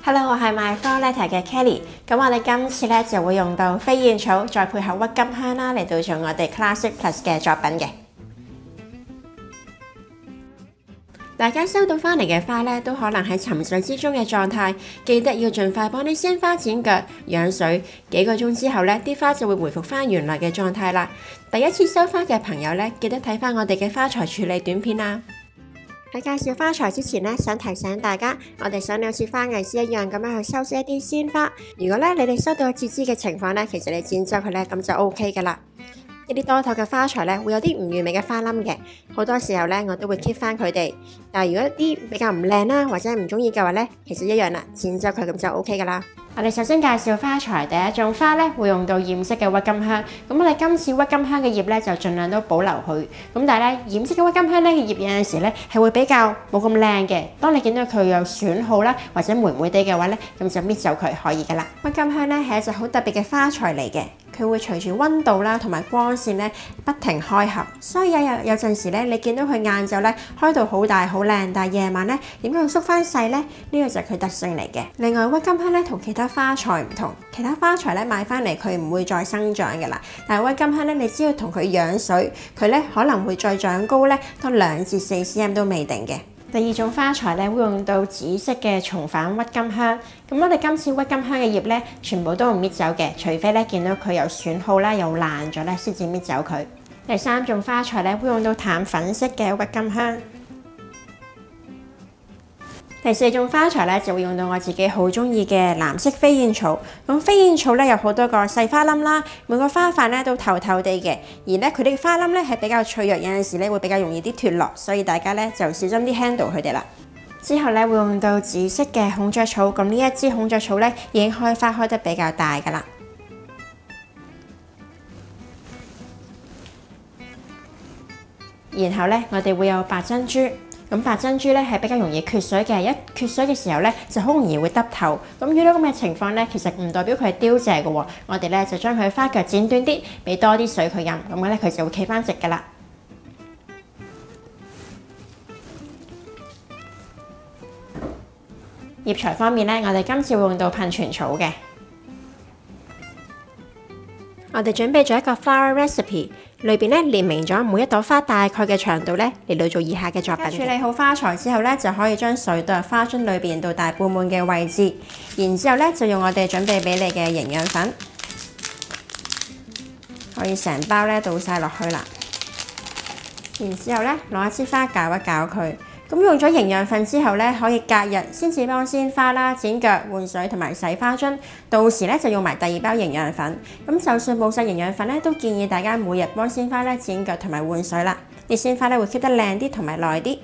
Hello， 我係賣 Violetta 嘅 Kelly。咁我哋今次咧就會用到飛燕草，再配合鬱金香啦，嚟到做我哋 Classic Plus 嘅作品嘅。大家收到翻嚟嘅花咧，都可能喺沉睡之中嘅狀態，記得要盡快幫啲鮮花剪腳、養水。幾個鐘之後咧，啲花就會回復翻原來嘅狀態啦。第一次收花嘅朋友咧，記得睇翻我哋嘅花材處理短片啦。喺介紹花材之前咧，想提醒大家，我哋想好似花藝師一樣咁樣去修飾一啲鮮花。如果咧你哋收到截枝嘅情況咧，其實你剪走佢咧，咁就 OK 噶啦。一啲多頭嘅花材咧，會有啲唔完美嘅花冧嘅，好多時候咧我都會 keep 翻佢哋。但係如果一啲比較唔靚啦，或者唔中意嘅話咧，其實一樣啦，剪走佢咁就 OK 噶啦。我哋首先介紹花材，第一種花咧會用到染色嘅鬱金香。咁我哋今次鬱金香嘅葉咧就盡量都保留佢。咁但係咧染色嘅鬱金香咧嘅葉有陣時咧係會比較冇咁靚嘅。當你見到佢有損耗啦或者霉霉地嘅話咧，咁就搣走佢可以噶啦。鬱金香咧係一隻好特別嘅花材嚟嘅，佢會隨住溫度啦同埋光線咧不停開合，所以有陣時咧你見到佢晏晝咧開到好大好靚，但係夜晚咧點解會縮翻細咧？呢個就係佢特性嚟嘅。另外鬱金香咧同其他花材唔同，其他花材咧買翻嚟佢唔會再生長嘅啦，但係鬱金香咧你只要同佢養水，佢咧可能會再長高咧多2至4 cm 都未定嘅。第二種花材咧會用到紫色嘅重返鬱金香，咁我哋今次鬱金香嘅葉咧全部都唔搣走嘅，除非咧見到佢有損耗啦又爛咗咧先至搣走佢。第三種花材咧會用到淡粉色嘅鬱金香。第四種花材咧就會用到我自己好中意嘅藍色飛燕草。咁飛燕草咧有好多個細花冧啦，每個花瓣咧都透透地嘅，而咧佢哋嘅花冧咧係比較脆弱，有陣時咧會比較容易啲脫落，所以大家咧就小心啲 handle 佢哋啦。之後咧會用到紫色嘅孔雀草，咁呢一支孔雀草咧已經開花開得比較大噶啦。然後咧我哋會有白珍珠。咁白珍珠咧係比較容易缺水嘅，一缺水嘅時候咧就好容易會耷頭。咁遇到咁嘅情況咧，其實唔代表佢係凋謝嘅喎。我哋咧就將佢花腳剪短啲，俾多啲水佢飲，咁咧佢就會企翻直噶啦。葉材方面咧，我哋今次會用到噴泉草嘅。我哋準備咗一個 flower recipe， 裏邊咧列明咗每一朵花大概嘅長度咧嚟到做以下嘅作品。處理好花材之後咧，就可以將水倒入花樽裏邊到大半滿嘅位置，然之後咧就用我哋準備俾你嘅營養粉，可以成包咧倒晒落去啦。然之後咧攞一支花攪一攪佢。咁用咗營養粉之後咧，可以隔日先至幫鮮花啦剪腳、換水同埋洗花樽，到時咧就用埋第二包營養粉。咁就算冇晒營養粉咧，都建議大家每日幫鮮花咧剪腳同埋換水啦。啲鮮花咧會 keep 得靚啲同埋耐啲。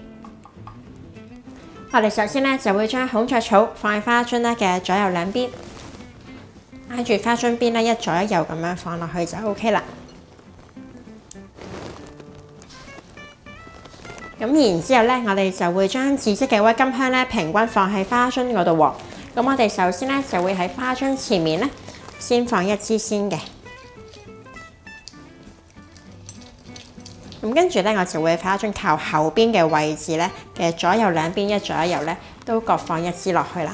我哋首先咧就會將孔雀草放喺花樽咧嘅左右兩邊，挨住花樽邊咧一左一右咁樣放落去就 OK 啦。咁然之後咧，我哋就會將紫色嘅鬱金香咧平均放喺花樽嗰度喎。咁我哋首先咧就會喺花樽前面咧先放一支先嘅。咁跟住咧，我就會喺花樽靠後邊嘅位置咧嘅左右兩邊一左一右咧都各放一支落去啦。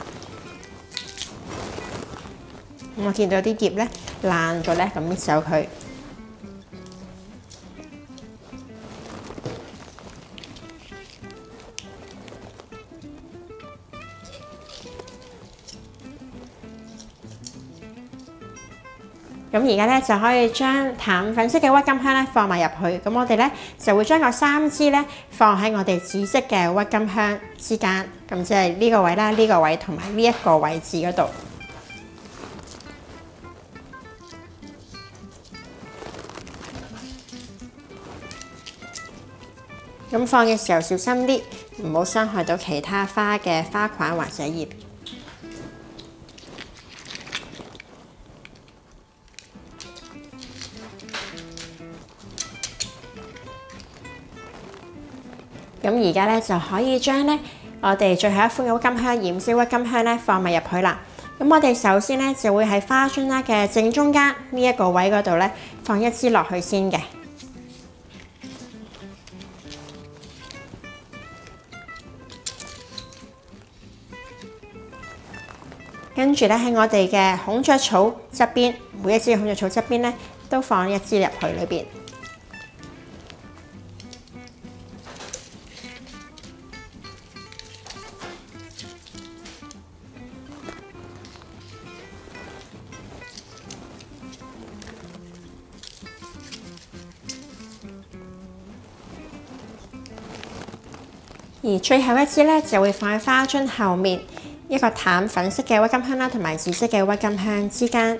咁我見到啲葉咧爛咗咧，咁搣走佢。咁而家咧就可以將淡粉色嘅鬱金香咧放埋入去，咁我哋咧就會將個3支咧放喺我哋紫色嘅鬱金香之間，咁即係呢個位啦、呢個位同埋呢一個位置嗰度。咁放嘅時候小心啲，唔好傷害到其他花嘅花瓣或者葉。咁而家咧就可以將咧我哋最後一款嘅鬱金香染色鬱金香咧放埋入去啦。咁我哋首先咧就會喺花樽啦嘅正中間呢一個位嗰度咧放一支落去先嘅。 跟住咧喺我哋嘅孔雀草側邊，每一支孔雀草側邊咧都放一支入去裏邊。而最後一支咧就會放喺花樽後面一個淡粉色嘅鬱金香啦，同埋紫色嘅鬱金香之間。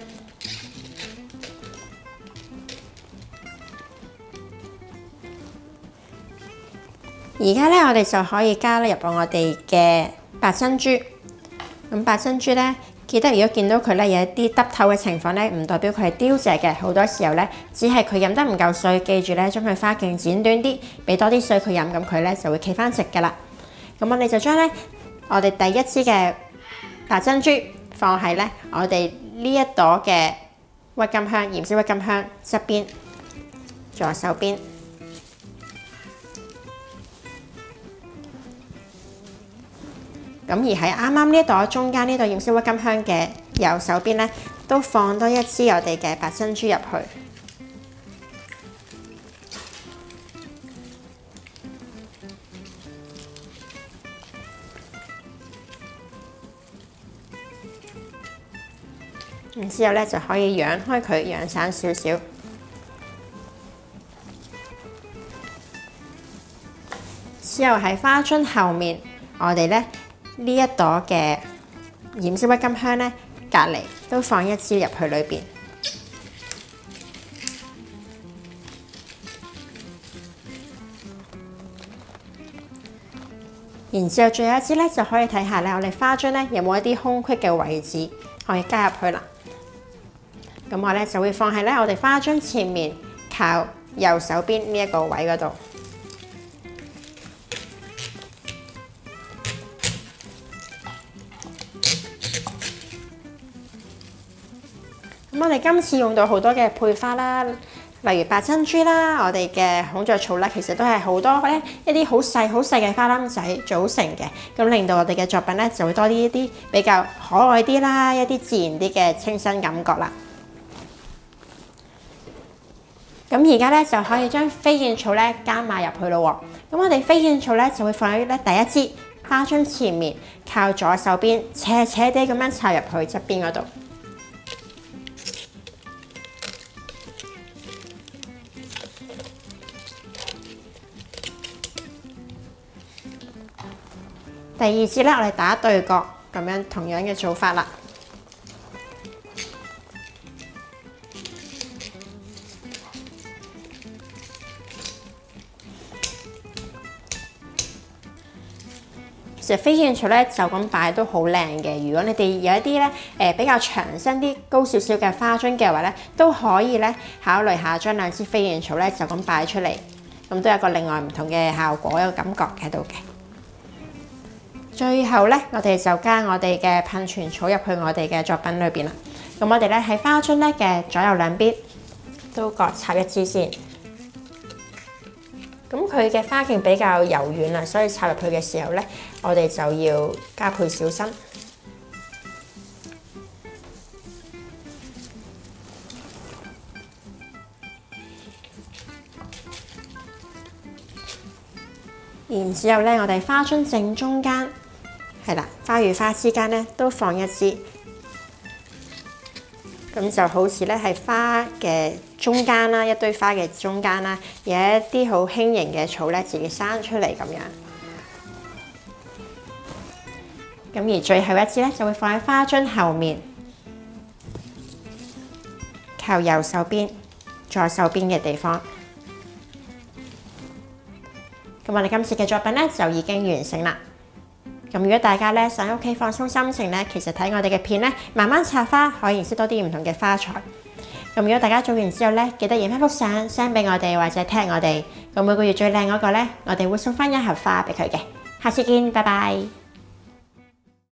而家咧，我哋就可以加入我哋嘅白珍珠。咁白珍珠咧，記得如果見到佢咧有一啲耷頭嘅情況咧，唔代表佢係凋謝嘅。好多時候咧，只係佢飲得唔夠水。記住咧，將佢花徑剪短啲，俾多啲水佢飲，咁佢咧就會企翻直㗎啦。咁我哋就將咧我哋第一支嘅白珍珠放喺咧我哋呢一朵嘅鬱金香鹽色鬱金香側邊左手邊。咁而喺啱啱呢一朵中間呢朵鹽色鬱金香嘅右手邊咧，都放多一支我哋嘅白珍珠入去。然之後咧就可以揚開佢，揚散少少。之後喺花樽後面，我哋咧呢一朵嘅鹽色鬱金香咧，隔離都放一支入去裏邊。然之後最後一支咧就可以睇下咧，我哋花樽咧有冇一啲空隙嘅位置可以加入去啦。咁我咧就會放喺咧我哋花樽前面靠右手邊呢一個位嗰度。咁我哋今次用到好多嘅配花啦，例如白珍珠啦，我哋嘅孔雀草啦，其實都係好多咧一啲好細嘅花籃仔組成嘅，咁令到我哋嘅作品咧就會多啲一啲比較可愛啲啦，一啲自然啲嘅清新感覺啦。咁而家咧就可以將飛燕草咧加埋入去咯喎。咁我哋飛燕草咧就會放喺咧第一支花樽前面，靠左手邊斜斜地咁樣插入去側邊嗰度。第二支咧，我哋打對角，咁樣同樣嘅做法啦。其實飛燕草咧就咁擺都好靚嘅。如果你哋有一啲咧比較長身啲、高少少嘅花樽嘅話咧，都可以咧考慮下將兩支飛燕草咧就咁擺出嚟，咁都有個另外唔同嘅效果，有感覺喺度嘅。最後咧，我哋就加我哋嘅噴泉草入去我哋嘅作品裏邊啦。咁我哋咧喺花樽咧嘅左右兩邊都各插一支先。咁佢嘅花徑比較柔軟啦，所以插入去嘅時候咧，我哋就要加倍小心。然之後咧，我哋花樽正中間係啦，花與花之間咧都放一支，咁就好似咧係花嘅中間啦，一堆花嘅中間啦，有一啲好輕盈嘅草咧自己生出嚟咁樣。咁而最後一支咧就會放喺花樽後面，靠右手邊、左手邊嘅地方。咁我哋今次嘅作品咧就已經完成啦。咁如果大家咧想喺屋企放鬆心情咧，其實睇我哋嘅片咧，慢慢插花可以認識多啲唔同嘅花材。咁如果大家做完之後咧，記得影翻幅相 send 俾我哋或者 tag 我哋。咁每個月最靚嗰個咧，我哋會送翻一盒花俾佢嘅。下次見，拜拜。